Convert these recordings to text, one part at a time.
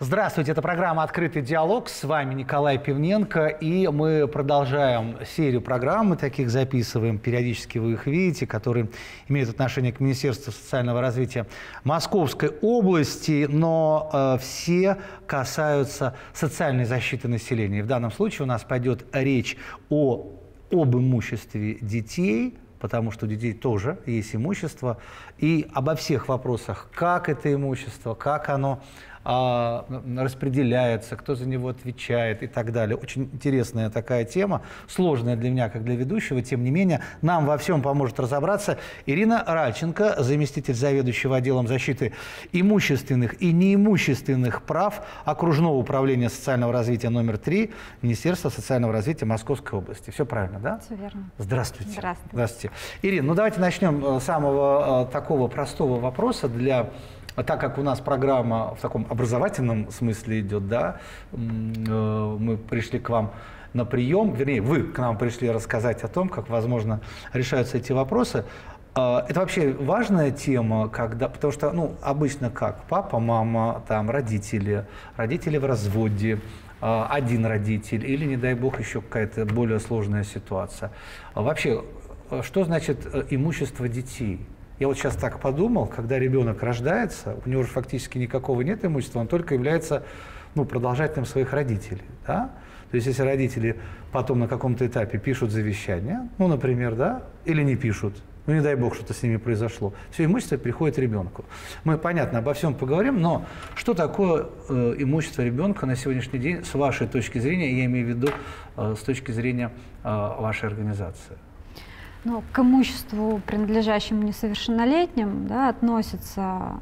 Здравствуйте, это программа «Открытый диалог». С вами Николай Пивненко. И мы продолжаем серию программ. Мы таких записываем. Периодически вы их видите, которые имеют отношение к Министерству социального развития Московской области. Но все касаются социальной защиты населения. И в данном случае у нас пойдет речь об имуществе детей, потому что у детей тоже есть имущество, и обо всех вопросах, как это имущество, как оно распределяется, кто за него отвечает и так далее. Очень интересная такая тема, сложная для меня, как для ведущего, тем не менее, нам во всем поможет разобраться Ирина Ральченко, заместитель заведующего отделом защиты имущественных и неимущественных прав Окружного управления социального развития номер 3 Министерства социального развития Московской области. Все правильно, да? Все верно. Здравствуйте. Здравствуйте. Здравствуйте. Ирина, ну давайте начнем с самого такого простого вопроса так как у нас программа в таком образовательном смысле идет, да, мы пришли к вам на прием, вернее, вы к нам пришли рассказать о том, как, возможно, решаются эти вопросы. Это вообще важная тема, потому что, ну, обычно как? Папа, мама, там, родители в разводе, один родитель или, не дай бог, еще какая-то более сложная ситуация. Вообще, что значит имущество детей? Я вот сейчас так подумал, когда ребенок рождается, у него же фактически никакого нет имущества, он только является, ну, продолжателем своих родителей. Да? То есть если родители потом на каком-то этапе пишут завещание, ну, например, да, или не пишут, ну, не дай бог, что-то с ними произошло, все имущество приходит ребенку. Мы, понятно, обо всем поговорим, но что такое имущество ребенка на сегодняшний день с вашей точки зрения, я имею в виду с точки зрения вашей организации? Ну, к имуществу, принадлежащему несовершеннолетним, да, относится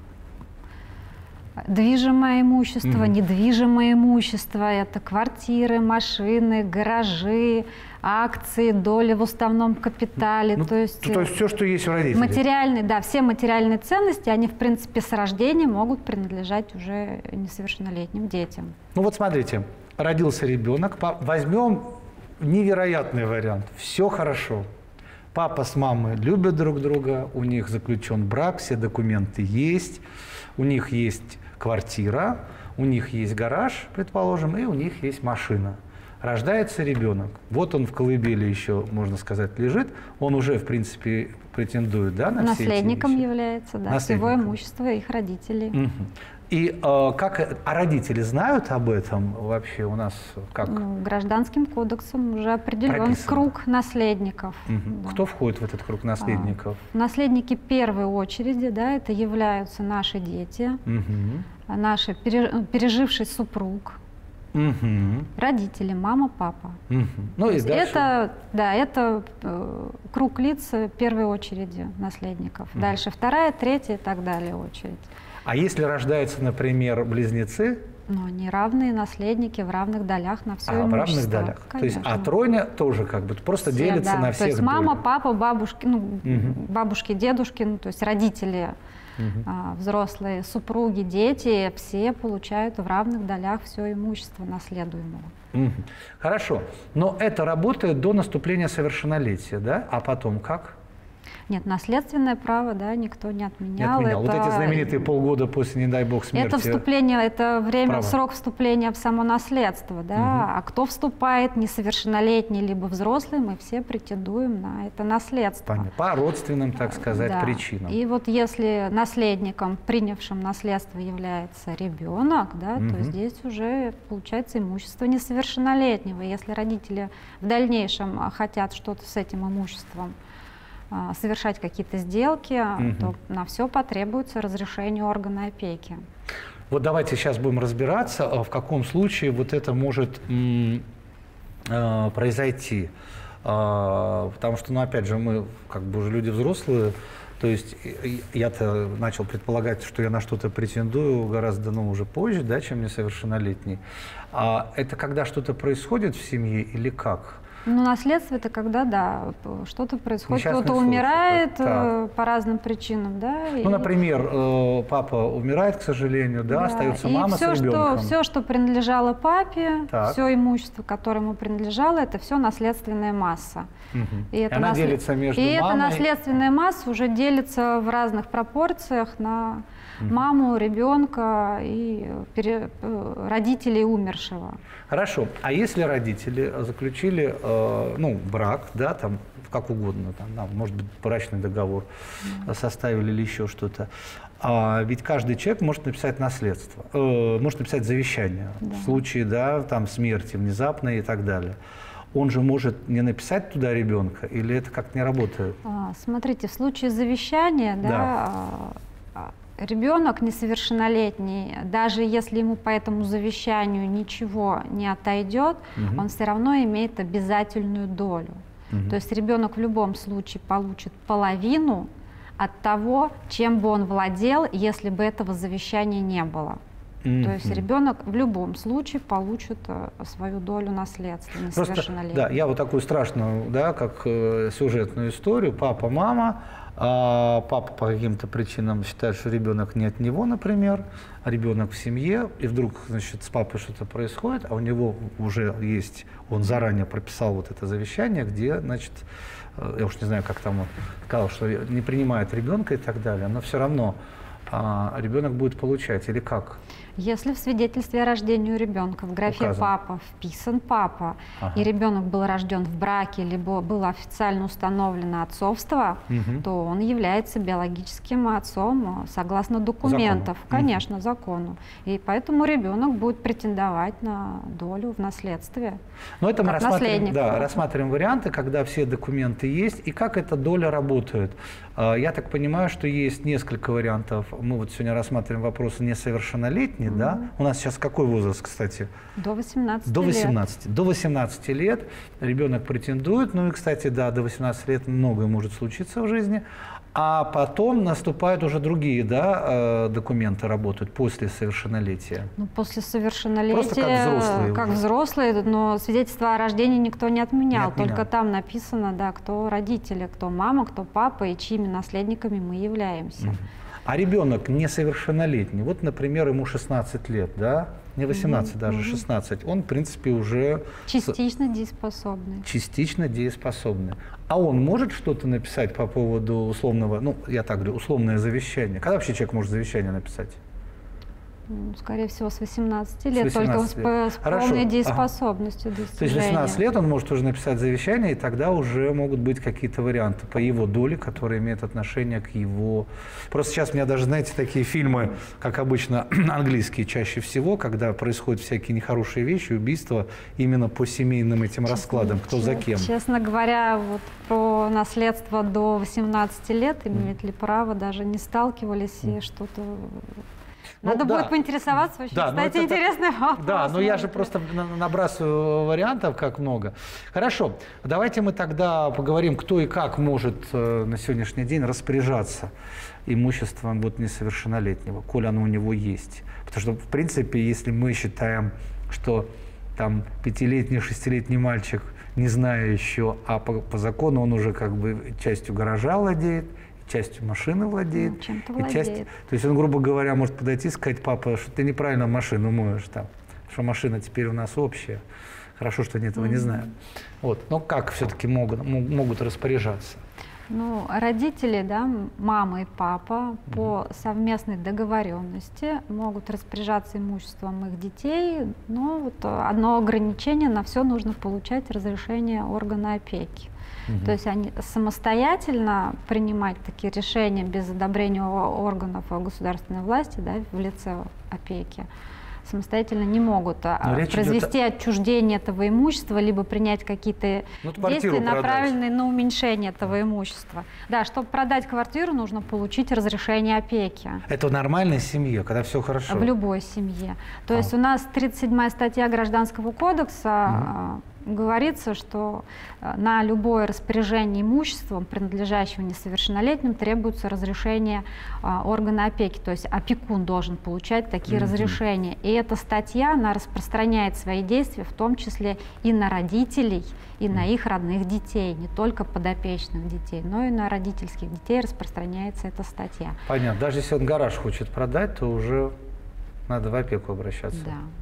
движимое имущество, недвижимое имущество. Это квартиры, машины, гаражи, акции, доли в уставном капитале. Ну, то есть все, что есть у родителей. Материальные, да, все материальные ценности, они, в принципе, с рождения могут принадлежать уже несовершеннолетним детям. Ну вот смотрите, родился ребенок, возьмем невероятный вариант, все хорошо. Папа с мамой любят друг друга, у них заключен брак, все документы есть, у них есть квартира, у них есть гараж, предположим, и у них есть машина. Рождается ребенок, вот он в колыбели еще, можно сказать, лежит, он уже, в принципе, претендует, да, на все эти наследником вещи? Является, да, всего имущества их родителей. И родители знают об этом вообще у нас? Как? Ну, Гражданским кодексом уже определен круг наследников. Да. Кто входит в этот круг наследников? Наследники первой очереди, да, это являются наши дети, наши переживший супруг, родители, мама, папа. Ну, и дальше... это круг лиц первой очереди наследников. Дальше вторая, третья и так далее очередь. А если рождаются, например, близнецы? Ну, они равные наследники в равных долях на все имущество. В равных долях. Конечно. То есть, тройня тоже как бы просто все, делится на всех. То есть мама, папа, бабушки, бабушки, дедушки, ну, то есть родители, взрослые, супруги, дети, все получают в равных долях все имущество наследуемого. Хорошо. Но это работает до наступления совершеннолетия, да? А потом как? Нет, наследственное право, да, никто не отменял. Это... Вот эти знаменитые полгода после, не дай бог, смерти. Это вступление, это время, срок вступления в само наследство, да. А кто вступает, несовершеннолетний либо взрослый, мы все претендуем на это наследство. Понятно. По родственным, так сказать, причинам. И вот если наследником, принявшим наследство, является ребенок, да, то здесь уже получается имущество несовершеннолетнего. Если родители в дальнейшем хотят что-то с этим имуществом совершать какие-то сделки, то на все потребуется разрешение органа опеки. Вот давайте сейчас будем разбираться, в каком случае вот это может произойти. Потому что, ну, опять же, мы как бы уже люди взрослые, то есть я-то начал предполагать, что я на что-то претендую гораздо, ну, уже позже, да, чем несовершеннолетний. А это когда что-то происходит в семье или как? Ну, наследство – это когда, да, что-то происходит, кто-то умирает по разным причинам, да. Ну, например, папа умирает, к сожалению, да, остается мама с ребенком. Все, что принадлежало папе, все имущество, которое ему принадлежало, это все наследственная масса. И она делится между мамой... эта наследственная масса уже делится в разных пропорциях на маму, ребенка и родителей умершего. Хорошо. А если родители заключили брак, да, там как угодно, там, может быть, брачный договор составили или еще что-то, ведь каждый человек может написать наследство, может написать завещание в случае, да, там, смерти внезапной и так далее. Он же может не написать туда ребенка, или это как не работает? Смотрите, в случае завещания, ребенок несовершеннолетний, даже если ему по этому завещанию ничего не отойдет, он все равно имеет обязательную долю. То есть ребенок в любом случае получит половину от того, чем бы он владел, если бы этого завещания не было. То есть ребенок в любом случае получит свою долю наследства несовершеннолетнего. Да, я вот такую страшную, да, как сюжетную историю. Папа, мама, папа по каким-то причинам считает, что ребенок не от него, например, а ребенок в семье, и вдруг, значит, с папой что-то происходит, а у него уже есть, он заранее прописал вот это завещание, где, значит, я уж не знаю, как там он сказал, что не принимает ребенка и так далее, но все равно ребенок будет получать, или как? Если в свидетельстве о рождении ребенка в графе «папа» вписан папа, и ребенок был рожден в браке, либо было официально установлено отцовство, то он является биологическим отцом согласно документов, конечно, закону. И поэтому ребенок будет претендовать на долю в наследстве. Но это мы рассматриваем варианты, когда все документы есть, и как эта доля работает. Я так понимаю, что есть несколько вариантов. Мы вот сегодня рассматриваем вопросы несовершеннолетние, да? У нас сейчас какой возраст, кстати? До 18 До 18 лет. До 18 лет ребенок претендует. Ну и, кстати, да, до 18 лет многое может случиться в жизни. А потом наступают уже другие, да, документы работают после совершеннолетия. Ну, после совершеннолетия, просто как взрослые, но свидетельство о рождении никто не отменял. Только там написано, да, кто родители, кто мама, кто папа и чьими наследниками мы являемся. А ребенок несовершеннолетний, вот, например, ему 16 лет, да, не 18, даже 16, он, в принципе, уже... Частично дееспособный. Частично дееспособный. А он может что-то написать по поводу условного, ну, я так говорю, условное завещание? Когда вообще человек может завещание написать? Скорее всего, с 18 лет, 18 только с полной дееспособностью достижения. То есть 18 лет он может уже написать завещание, и тогда уже могут быть какие-то варианты по его доле, которые имеют отношение к его... Просто сейчас у меня даже, знаете, такие фильмы, как обычно, английские чаще всего, когда происходят всякие нехорошие вещи, убийства, именно по семейным этим раскладам, кто за кем. Честно говоря, вот про наследство до 18 лет, имеют ли право, даже не сталкивались, и что-то... Надо будет поинтересоваться очень. Кстати, интересный вопрос. Да, но я же просто набрасываю вариантов, как много. Хорошо, давайте мы тогда поговорим, кто и как может на сегодняшний день распоряжаться имуществом вот несовершеннолетнего, коль оно у него есть. Потому что, в принципе, если мы считаем, что там 5-летний, 6-летний мальчик, не зная еще, а по закону он уже как бы частью гаража владеет, частью машины владеет. То есть он, грубо говоря, может подойти и сказать: папа, что ты неправильно машину моешь, там, что машина теперь у нас общая. Хорошо, что они этого не знают. Вот. Но как все-таки могут распоряжаться? Ну, родители, да, мама и папа по совместной договоренности могут распоряжаться имуществом их детей, но вот одно ограничение: на все нужно получать разрешение органа опеки. То есть они самостоятельно принимать такие решения без одобрения органов государственной власти, да, в лице опеки самостоятельно не могут произвести отчуждение этого имущества, либо принять какие-то действия, направленные на уменьшение этого имущества. Да, чтобы продать квартиру, нужно получить разрешение опеки. Это в нормальной семье, когда все хорошо? В любой семье. То есть у нас 37-я статья Гражданского кодекса говорится, что на любое распоряжение имуществом, принадлежащего несовершеннолетним, требуется разрешение органа опеки. То есть опекун должен получать такие разрешения. И эта статья, она распространяет свои действия, в том числе и на родителей, и на их родных детей, не только подопечных детей, но и на родительских детей распространяется эта статья. Понятно. Даже если он гараж хочет продать, то уже надо в опеку обращаться. Да.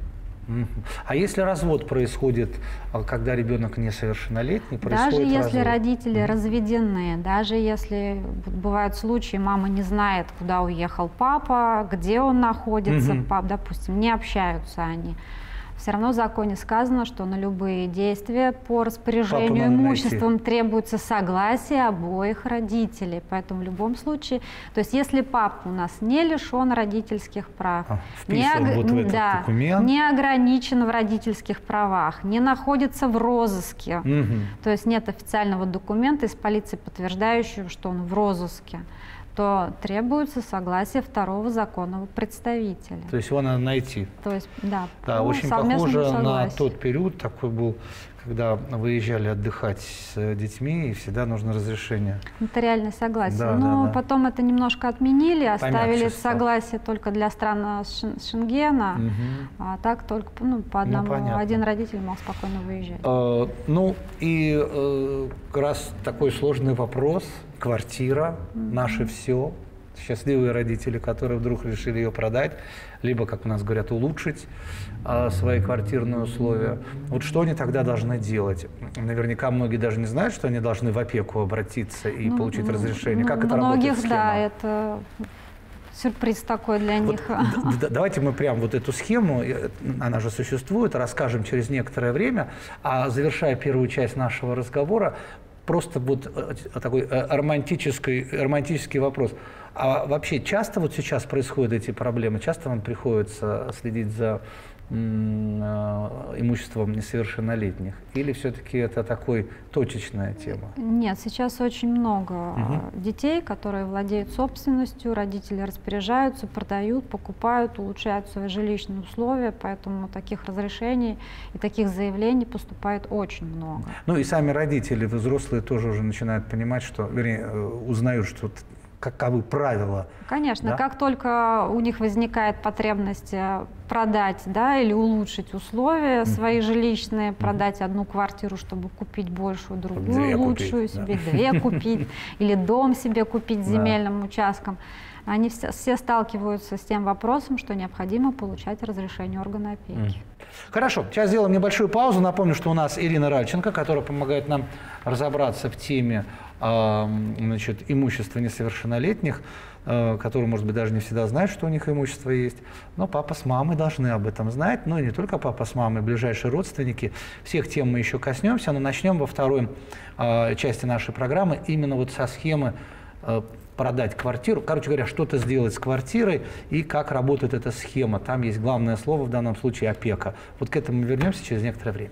А если развод происходит, когда ребенок несовершеннолетний, происходит даже если развод? Родители разведены, даже если бывают случаи, мама не знает, куда уехал папа, где он находится, допустим, не общаются они. Все равно в законе сказано, что на любые действия по распоряжению имуществом требуется согласие обоих родителей. Поэтому в любом случае, то есть если папа у нас не лишен родительских прав, не ограничен в родительских правах, не находится в розыске, то есть нет официального документа из полиции, подтверждающего, что он в розыске, то требуется согласие второго законного представителя. То есть его надо найти. То есть, да, очень похоже на тот период, такой был, когда выезжали отдыхать с детьми, и всегда нужно разрешение. Нотариальное согласие. Но потом это немножко отменили, оставили согласие только для стран Шенгена, а так только по одному, один родитель мог спокойно выезжать. Раз такой сложный вопрос, квартира, наше все, счастливые родители, которые вдруг решили ее продать, либо, как у нас говорят, улучшить свои квартирные условия. Вот что они тогда должны делать? Наверняка многие даже не знают, что они должны в опеку обратиться и получить разрешение. Как это работает? Многих, да, это сюрприз такой для них. Давайте мы прям вот эту схему, она же существует, расскажем через некоторое время. А завершая первую часть нашего разговора, просто вот такой романтический вопрос. А вообще часто вот сейчас происходят эти проблемы? Часто вам приходится следить за имуществом несовершеннолетних? Или все-таки это такой точечная тема? Нет, сейчас очень много детей, которые владеют собственностью, родители распоряжаются, продают, покупают, улучшают свои жилищные условия, поэтому таких разрешений и таких заявлений поступает очень много. Ну и сами родители, взрослые, тоже уже начинают понимать, что, вернее, узнают, что каковы правила. Конечно, да? Как только у них возникает потребность продать, да, или улучшить условия свои жилищные, продать одну квартиру, чтобы купить большую, другую, лучшую себе, две купить, или дом себе купить с земельным участком, они все сталкиваются с тем вопросом, что необходимо получать разрешение органа опеки. Хорошо, сейчас сделаем небольшую паузу. Напомню, что у нас Ирина Ральченко, которая помогает нам разобраться в теме имущества несовершеннолетних, которые, может быть, даже не всегда знают, что у них имущество есть. Но папа с мамой должны об этом знать. Ну и не только папа с мамой, ближайшие родственники. Всех тем мы еще коснемся, но начнем во второй части нашей программы именно вот со схемы продать квартиру. Короче говоря, что-то сделать с квартирой и как работает эта схема. Там есть главное слово, в данном случае опека. Вот к этому мы вернемся через некоторое время.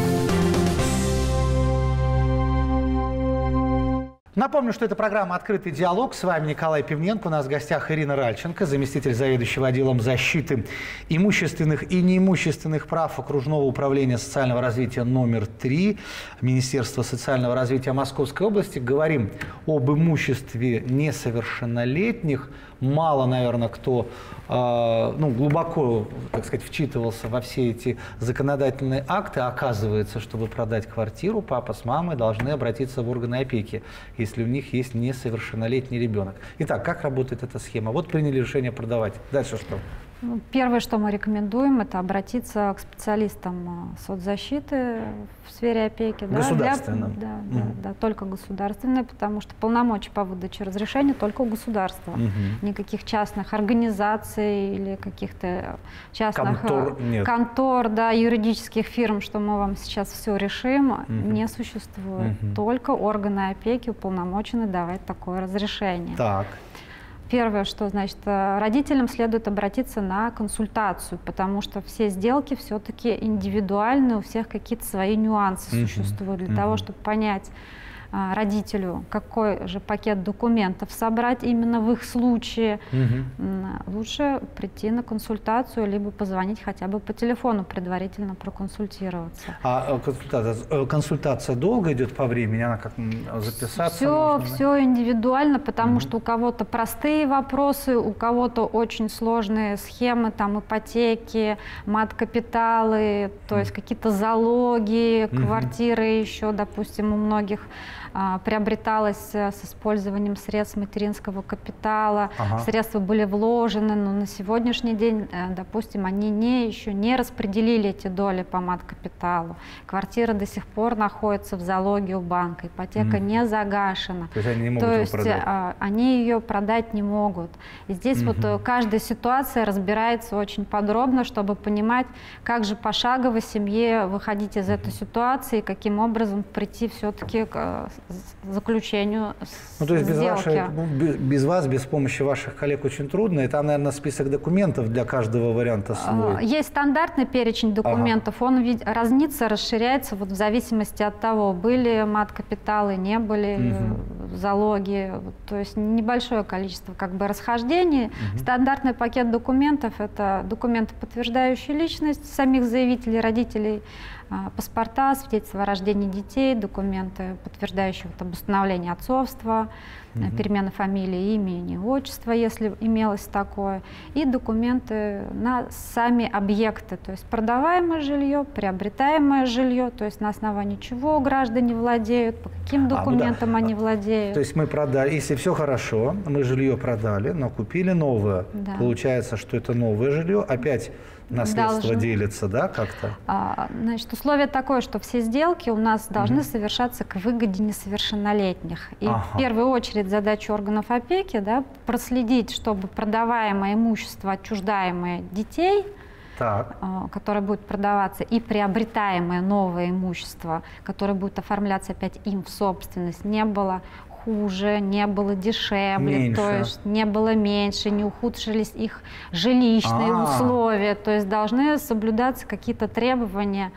Напомню, что это программа «Открытый диалог». С вами Николай Пивненко. У нас в гостях Ирина Ральченко, заместитель заведующего отделом защиты имущественных и неимущественных прав Окружного управления социального развития номер 3 Министерства социального развития Московской области. Говорим об имуществе несовершеннолетних. Мало, наверное, кто глубоко, так сказать, вчитывался во все эти законодательные акты. Оказывается, чтобы продать квартиру, папа с мамой должны обратиться в органы опеки, если у них есть несовершеннолетний ребенок. Итак, как работает эта схема? Вот приняли решение продавать. Дальше что? Первое, что мы рекомендуем, это обратиться к специалистам соцзащиты в сфере опеки. Государственным? Да, только государственные, потому что полномочия по выдаче разрешения только у государства. Никаких частных организаций или каких-то частных контор, да, юридических фирм, что мы вам сейчас все решим, не существует. Только органы опеки уполномочены давать такое разрешение. Так. Первое, что значит, родителям следует обратиться на консультацию, потому что все сделки все-таки индивидуальны, у всех какие-то свои нюансы существуют. Для того, чтобы понять родителю, какой же пакет документов собрать именно в их случае, лучше прийти на консультацию, либо позвонить хотя бы по телефону, предварительно проконсультироваться. А консультация долго идет по времени? Она как записаться? Все индивидуально, потому что у кого-то простые вопросы, у кого-то очень сложные схемы, там ипотеки, мат-капиталы, то есть какие-то залоги, квартиры еще, допустим, у многих приобреталось с использованием средств материнского капитала, средства были вложены, но на сегодняшний день, допустим, они еще не распределили эти доли по мат-капиталу. Квартира до сих пор находится в залоге у банка, ипотека не загашена. То есть они не могут ее продать? Они ее продать не могут. И здесь вот каждая ситуация разбирается очень подробно, чтобы понимать, как же пошагово семье выходить из этой ситуации, каким образом прийти все-таки к заключению то есть сделки. без вас, без помощи ваших коллег очень трудно. Это, наверное, список документов для каждого варианта свой. Есть стандартный перечень документов, он разнится, расширяется вот в зависимости от того, были мат-капиталы, не были залоги, то есть небольшое количество как бы расхождений. Стандартный пакет документов – это документы, подтверждающие личность самих заявителей, родителей, паспорта, свидетельства о рождении детей, документы, подтверждающие об установлении отцовства, перемена фамилии, имени, отчества, если имелось такое, и документы на сами объекты, то есть продаваемое жилье, приобретаемое жилье, то есть на основании чего граждане владеют, по каким документам они владеют. То есть мы продали, если все хорошо, мы жилье продали, но купили новое. Получается, что это новое жилье, опять наследство делится, да, как-то? Значит, условие такое, что все сделки у нас должны совершаться к выгоде несовершеннолетних. И в первую очередь задача органов опеки, да, проследить, чтобы продаваемое имущество, отчуждаемое детей, которое будет продаваться, и приобретаемое новое имущество, которое будет оформляться опять им в собственность, не было хуже, не было дешевле, то есть не было меньше, не ухудшились их жилищные условия, то есть должны соблюдаться какие-то требования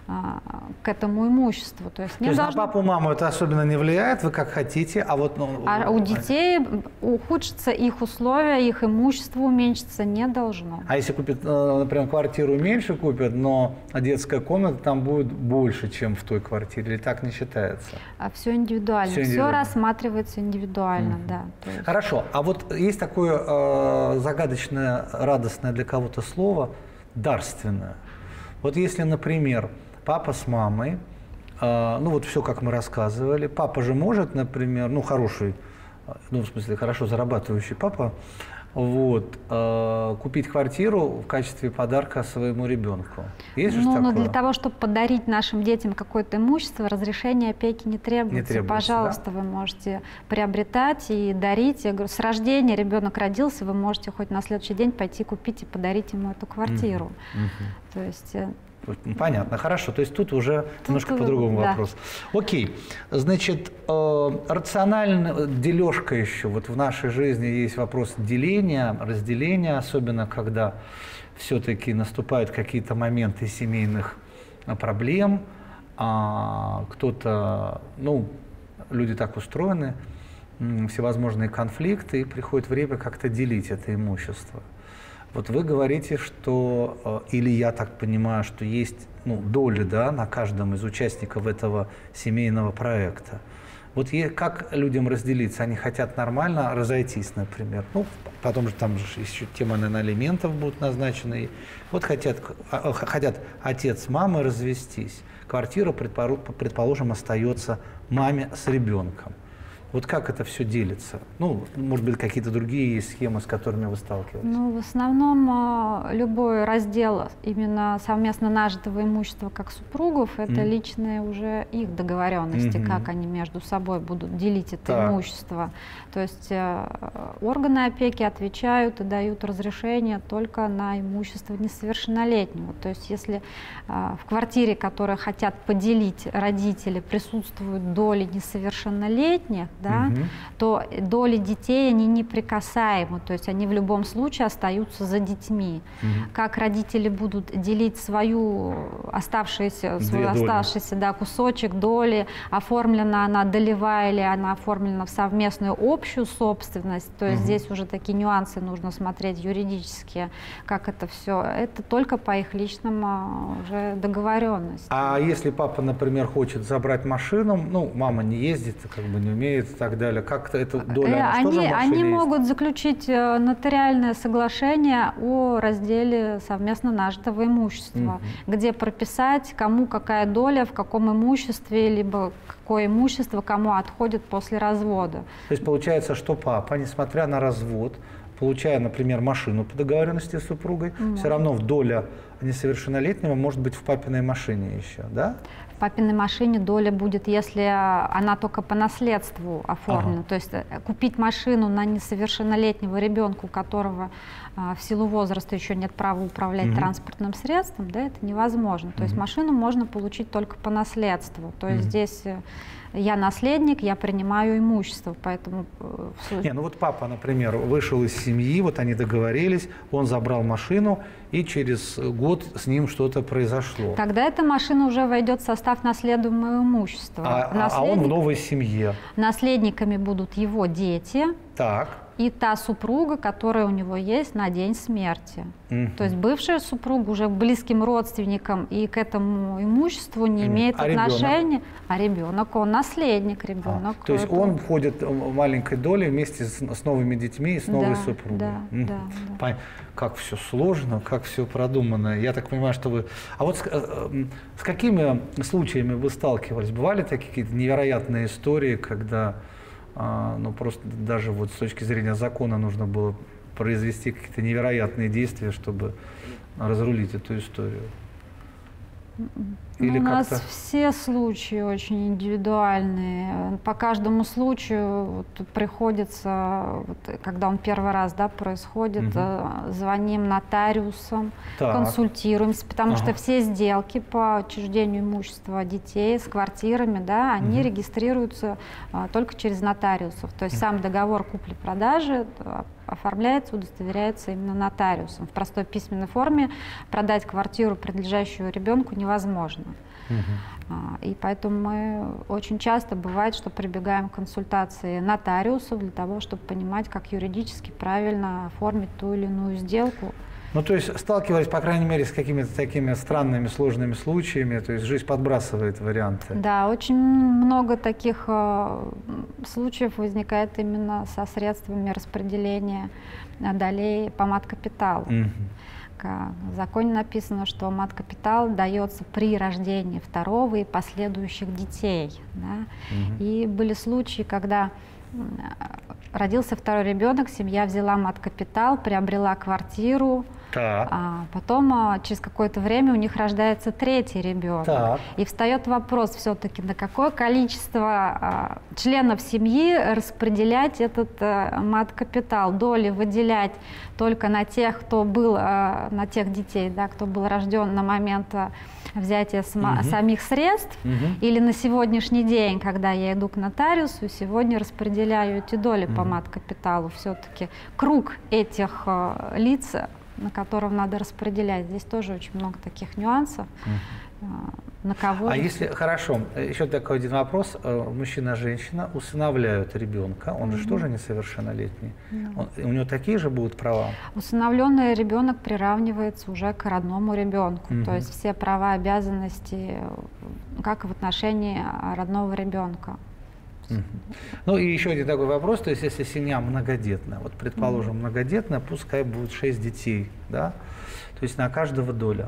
к этому имуществу. То есть на папу, маму это особенно не влияет, вы как хотите, а вот... у детей ухудшатся их условия, их имущество уменьшиться не должно. А если купят, например, квартиру меньше купят, но детская комната там будет больше, чем в той квартире, или так не считается? Все индивидуально, все рассматривается индивидуально, да. Хорошо, а вот есть такое загадочное, радостное для кого-то слово «дарственное». Вот если, например, папа с мамой, ну вот все, как мы рассказывали, папа же может, например, хороший, в смысле хорошо зарабатывающий папа, вот, купить квартиру в качестве подарка своему ребенку. Есть же такое? Но для того, чтобы подарить нашим детям какое-то имущество, разрешение опеки не требуется. Пожалуйста, вы можете приобретать и дарить. Я говорю, с рождения ребенок родился, вы можете хоть на следующий день пойти купить и подарить ему эту квартиру. То есть... Понятно, хорошо. То есть тут уже немножко по-другому вопрос. Окей. Значит, рациональная дележка еще. Вот в нашей жизни есть вопрос деления, разделения, особенно когда все-таки наступают какие-то моменты семейных проблем. Кто-то, люди так устроены, всевозможные конфликты, и приходит время как-то делить это имущество. Вот вы говорите, что, или я так понимаю, что есть доли, да, на каждом из участников этого семейного проекта. Вот как людям разделиться? Они хотят нормально разойтись, например. Потом же там же еще тема, наверное, алиментов будут назначены. Вот хотят отец с мамой развестись. Квартира, предположим, остается маме с ребенком. Вот как это все делится? Может быть, какие-то другие схемы, с которыми вы сталкиваетесь? В основном любой раздел именно совместно нажитого имущества как супругов, это личные уже их договоренности, как они между собой будут делить это имущество. То есть органы опеки отвечают и дают разрешение только на имущество несовершеннолетнего. То есть если в квартире, которую хотят поделить родители, присутствуют доли несовершеннолетних, да, то доли детей, они неприкасаемы, то есть они в любом случае остаются за детьми. Как родители будут делить свой оставшийся кусочек доли, оформлена она долевая или она оформлена в совместную общую собственность, то есть здесь уже такие нюансы нужно смотреть юридически, как это все, это только по их личным уже договоренностям. А если папа, например, хочет забрать машину, мама не ездит, не умеет, и так далее? Как-то эта доля, она тоже в машине Они есть? могут заключить нотариальное соглашение о разделе совместно нажитого имущества, где прописать, кому какая доля, в каком имуществе, либо какое имущество кому отходит после развода. То есть получается, что папа, несмотря на развод, получая, например, машину по договоренности с супругой, все равно доля несовершеннолетнего может быть в папиной машине еще, да? В папиной машине доля будет, если она только по наследству оформлена. То есть купить машину на несовершеннолетнего ребенка, у которого в силу возраста еще нет права управлять транспортным средством, да, это невозможно. То есть машину можно получить только по наследству. То есть здесь я наследник, я принимаю имущество, поэтому... Ну вот папа, например, вышел из семьи, вот они договорились, он забрал машину, и через год с ним что-то произошло. Тогда эта машина уже войдет в состав наследуемого имущества. А он в новой семье. Наследниками будут его дети. Так. И та супруга, которая у него есть на день смерти. То есть бывшая супруга уже близким родственникам и к этому имуществу не имеет отношения. А ребенок, он наследник, ребенок. То есть он входит в маленькой доле вместе с новыми детьми и с новой супругой. Да. Как все сложно, как все продумано. Я так понимаю, что вы... А вот с какими случаями вы сталкивались? Бывали такие какие-то невероятные истории, когда... ну, просто даже вот с точки зрения закона нужно было произвести какие-то невероятные действия, чтобы разрулить эту историю? Или у нас все случаи очень индивидуальные. По каждому случаю вот, приходится, вот, когда он первый раз происходит, звоним нотариусам, консультируемся, потому что все сделки по отчуждению имущества детей с квартирами, они регистрируются только через нотариусов. То есть сам договор купли-продажи оформляется, удостоверяется именно нотариусом. В простой письменной форме продать квартиру, принадлежащую ребенку, невозможно. И поэтому мы очень часто бывает, что прибегаем к консультации нотариусов для того, чтобы понимать, как юридически правильно оформить ту или иную сделку. Ну, то есть сталкивались, по крайней мере, с какими-то такими странными, сложными случаями, то есть жизнь подбрасывает варианты. Да, очень много таких случаев возникает именно со средствами распределения долей по мат-капиталу. В законе написано, что мат-капитал дается при рождении второго и последующих детей. И были случаи, когда родился второй ребенок, семья взяла мат-капитал, приобрела квартиру, а потом через какое-то время у них рождается третий ребенок. И встает вопрос все-таки, на какое количество членов семьи распределять этот мат-капитал, доли выделять только на тех, кто был, на тех детей, кто был рожден на момент взятия самих средств, или на сегодняшний день, когда я иду к нотариусу, сегодня распределяю эти доли по мат-капиталу. Все-таки круг этих лиц, на котором надо распределять. Здесь тоже очень много таких нюансов. На кого? А если, хорошо, еще такой один вопрос. Мужчина и женщина усыновляют ребенка, он же тоже несовершеннолетний. У него такие же будут права? Усыновленный ребенок приравнивается уже к родному ребенку. То есть все права, обязанности, как в отношении родного ребенка. Ну и еще один такой вопрос, то есть если семья многодетная, вот предположим многодетная, пускай будет 6 детей, да, то есть на каждого доля.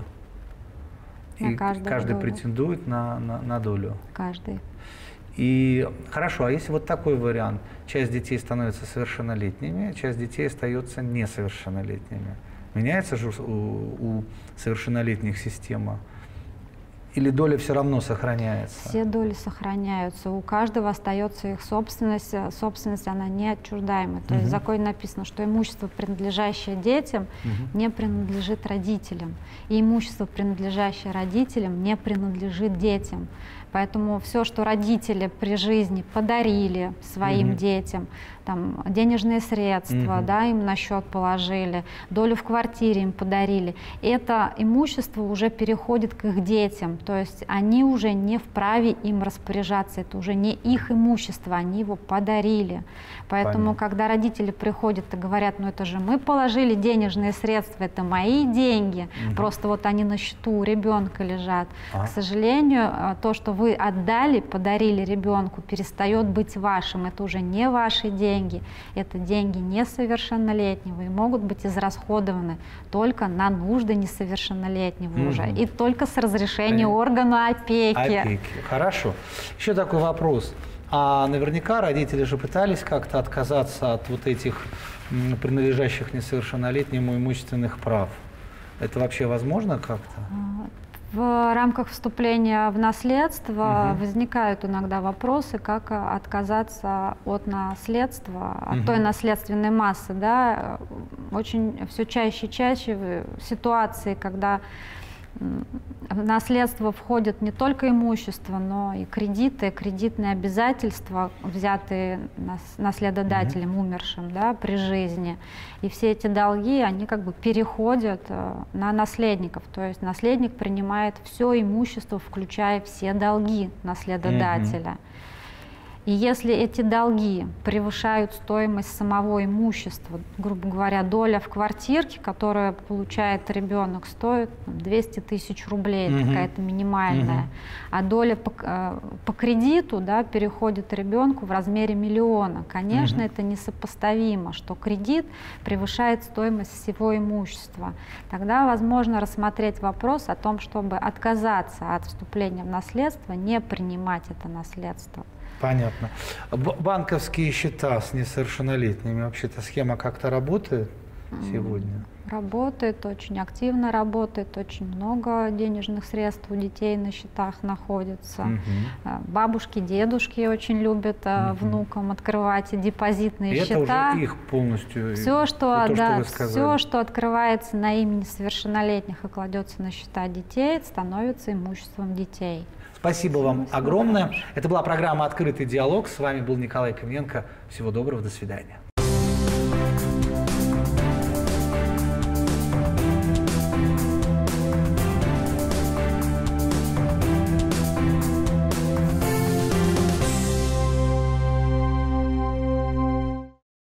И каждый претендует на долю. Каждый. И хорошо, а если вот такой вариант, часть детей становится совершеннолетними, часть детей остается несовершеннолетними. Меняется же у совершеннолетних система? Или доля все равно сохраняется? Все доли сохраняются. У каждого остается их собственность. Собственность, она не отчуждаемая. То есть в законе написано, что имущество, принадлежащее детям, не принадлежит родителям. И имущество, принадлежащее родителям, не принадлежит детям. Поэтому все, что родители при жизни подарили своим детям, там, денежные средства, им на счет положили, долю в квартире им подарили, это имущество уже переходит к их детям. То есть они уже не вправе им распоряжаться, это уже не их имущество, они его подарили. Поэтому, когда родители приходят и говорят, ну это же мы положили денежные средства, это мои деньги, просто вот они на счету у ребенка лежат. К сожалению, то, что вы отдали, подарили ребенку, перестает быть вашим. Это уже не ваши деньги, это деньги несовершеннолетнего и могут быть израсходованы только на нужды несовершеннолетнего уже и только с разрешения органа опеки. Хорошо. Еще такой вопрос. А наверняка родители же пытались как-то отказаться от вот этих принадлежащих несовершеннолетнему имущественных прав. Это вообще возможно как-то? В рамках вступления в наследство возникают иногда вопросы, как отказаться от наследства, от той наследственной массы. Да? Очень все чаще и чаще ситуации, когда в наследство входит не только имущество, но и кредиты, кредитные обязательства, взятые наследодателем, умершим, да, при жизни. И все эти долги, они как бы переходят на наследников. То есть наследник принимает все имущество, включая все долги наследодателя. И если эти долги превышают стоимость самого имущества, грубо говоря, доля в квартирке, которую получает ребенок, стоит 200 тысяч рублей, какая-то минимальная, а доля по кредиту, да, переходит ребенку в размере 1 миллиона. Конечно, это несопоставимо, что кредит превышает стоимость всего имущества. Тогда возможно рассмотреть вопрос о том, чтобы отказаться от вступления в наследство, не принимать это наследство. Понятно. Банковские счета с несовершеннолетними, вообще эта схема как-то работает сегодня? Работает, очень активно работает, очень много денежных средств у детей на счетах находится. Бабушки, дедушки очень любят внукам открывать депозитные счета. Это уже их полностью. Все, что открывается на имя несовершеннолетних и кладется на счета детей, становится имуществом детей. Спасибо вам огромное. Это была программа «Открытый диалог». С вами был Николай Пивненко. Всего доброго, до свидания.